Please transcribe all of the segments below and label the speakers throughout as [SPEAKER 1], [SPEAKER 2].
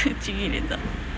[SPEAKER 1] ちぎれた。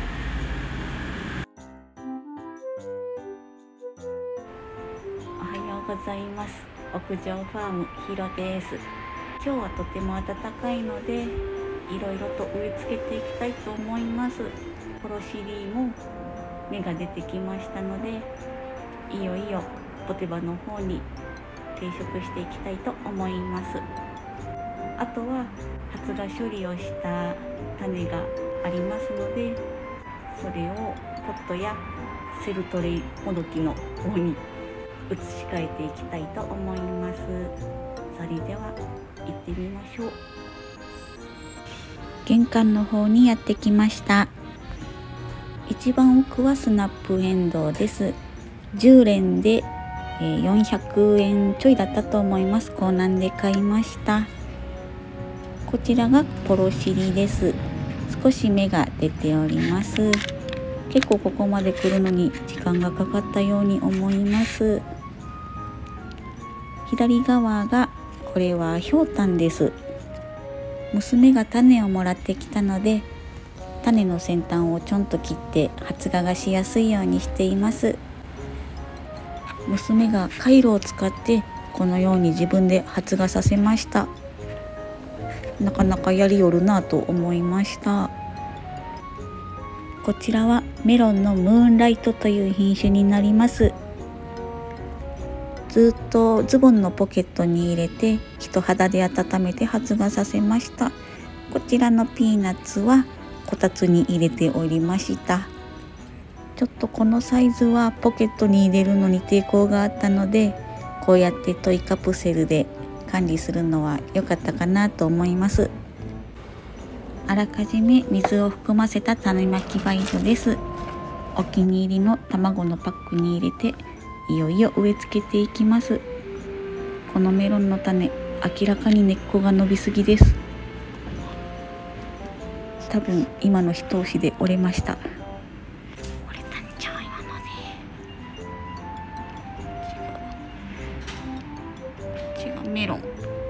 [SPEAKER 1] おはようございます。屋上ファームひろです。今日はとても暖かいので、いろいろと植え付けていきたいと思います。ポロシリも芽が出てきましたので、いよいよポテバの方に定植していきたいと思います。あとは発芽処理をした種がありますので、それをポットやセルトレイもどきの方に移し替えていきたいと思います。それでは行ってみましょう。玄関の方にやってきました。一番奥はスナップエンドウです。10連で400円ちょいだったと思います。コーナーで買いました。こちらがポロシリです。少し芽が出ております。結構ここまで来るのに時間がかかったように思います。左側がこれはひょうたんです。娘が種をもらってきたので、種の先端をちょんと切って発芽がしやすいようにしています。娘がカイロを使ってこのように自分で発芽させました。なかなかやりよるなと思いました。こちらはメロンのムーンライトという品種になります。ずっとズボンのポケットに入れて人肌で温めて発芽させました。こちらのピーナッツはこたつに入れておりました。ちょっとこのサイズはポケットに入れるのに抵抗があったので、こうやってトイカプセルで管理するのは良かったかなと思います。あらかじめ水を含ませた種まきバイトです。お気に入りの卵のパックに入れていよいよ植え付けていきます。このメロンの種、明らかに根っこが伸びすぎです。多分今の一押しで折れました。折れたんちゃう今のね。違うメロン。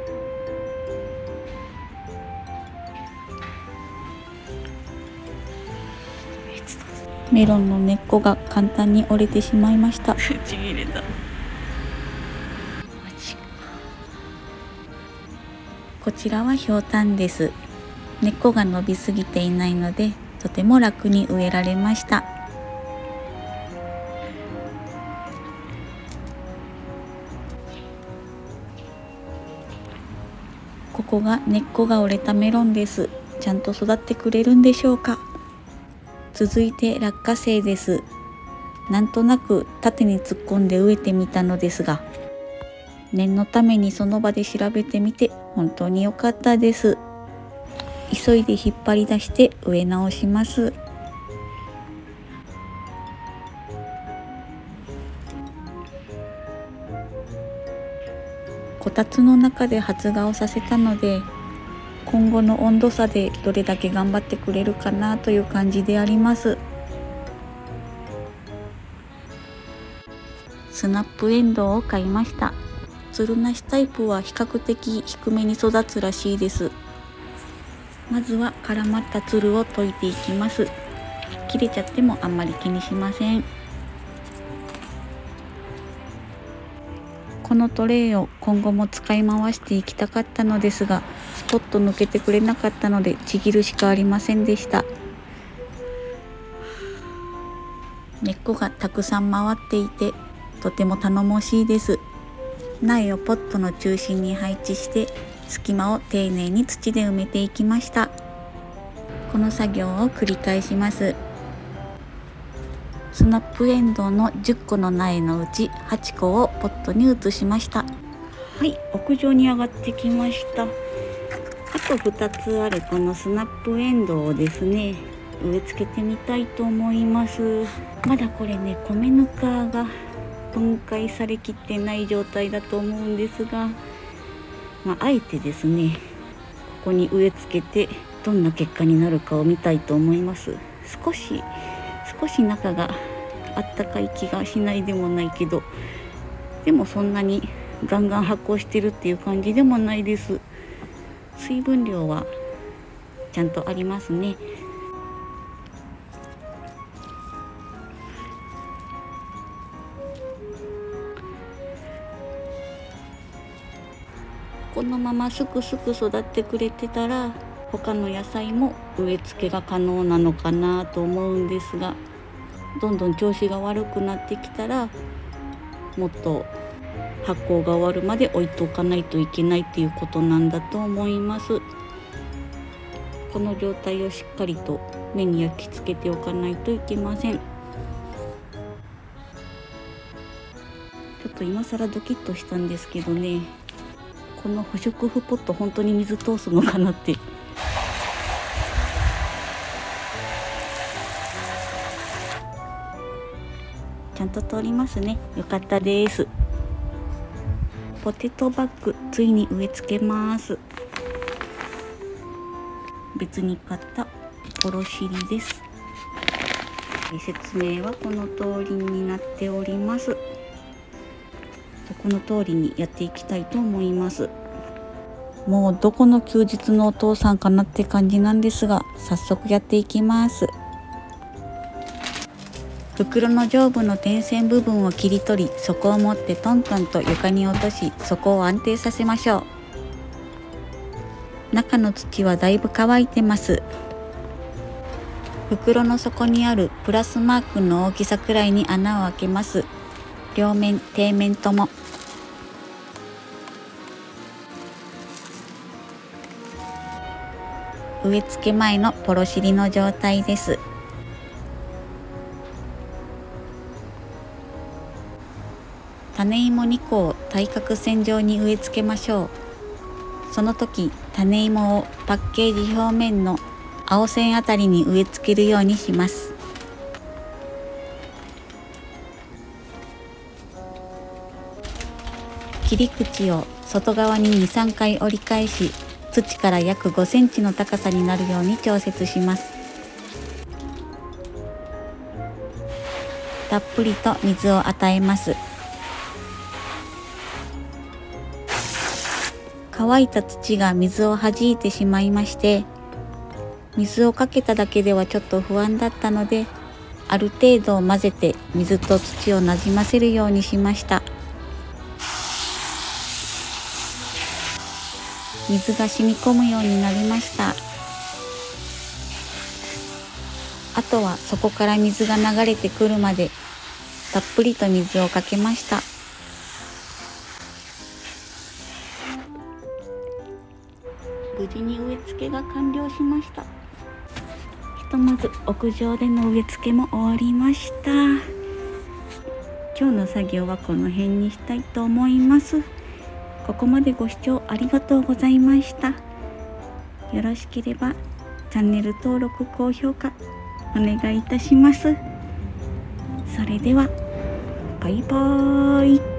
[SPEAKER 1] メロンの根っこが簡単に折れてしまいました。ちぎれた。こちらはひょうたんです。根っこが伸びすぎていないので、とても楽に植えられました。ここが根っこが折れたメロンです。ちゃんと育ってくれるんでしょうか。続いて落花生です。なんとなく縦に突っ込んで植えてみたのですが、念のためにその場で調べてみて本当に良かったです。急いで引っ張り出して植え直します。こたつの中で発芽をさせたので、今後の温度差でどれだけ頑張ってくれるかなという感じであります。スナップエンドウを買いました。つるなしタイプは比較的低めに育つらしいです。まずは絡まったつるを溶いていきます。切れちゃってもあんまり気にしません。このトレイを今後も使い回していきたかったのですが、スポッと抜けてくれなかったのでちぎるしかありませんでした。根っこがたくさん回っていてとても頼もしいです。苗をポットの中心に配置して隙間を丁寧に土で埋めていきました。この作業を繰り返します。スナップエンドウの10個の苗のうち8個をポットに移しました。はい、屋上に上がってきました。あと2つあるこのスナップエンドウをですね、植え付けてみたいと思います。まだこれね、米ぬかが分解されきってない状態だと思うんですが、あえてですね、ここに植え付けてどんな結果になるかを見たいと思います。少し中があったかい気がしないでもないけど、でもそんなにガンガン発酵してるっていう感じでもないです。水分量はちゃんとありますね。 のまますくすく育ってくれてたら他の野菜も植え付けが可能なのかなと思うんですが、どんどん調子が悪くなってきたらもっと発酵が終わるまで置いておかないといけないっていうことなんだと思います。この状態をしっかりと目に焼き付けておかないといけません。ちょっと今更ドキッとしたんですけどね、この不織布ポット本当に水通すのかなって。ちゃんと通りますね。よかったです。ポテトバッグついに植え付けます。別に買ったおろしりです。説明はこの通りになっております。この通りにやっていきたいと思います。もうどこの休日のお父さんかなって感じなんですが、早速やっていきます。袋の上部の点線部分を切り取り、底を持ってトントンと床に落とし、底を安定させましょう。中の土はだいぶ乾いてます。袋の底にあるプラスマークの大きさくらいに穴を開けます。両面、底面とも。植え付け前のポロシリの状態です。種芋2個を対角線上に植え付けましょう。その時、種芋をパッケージ表面の青線あたりに植え付けるようにします。切り口を外側に 2,3 回折り返し、土から約5センチの高さになるように調節します。たっぷりと水を与えます。乾いた土が水を弾いてしまいまして、水をかけただけではちょっと不安だったので、ある程度混ぜて水と土をなじませるようにしました。水が染み込むようになりました。あとはそこから水が流れてくるまでたっぷりと水をかけました。無事に植え付けが完了しました。ひとまず屋上での植え付けも終わりました。今日の作業はこの辺にしたいと思います。ここまでご視聴ありがとうございました。よろしければチャンネル登録・高評価お願いいたします。それではバイバーイ。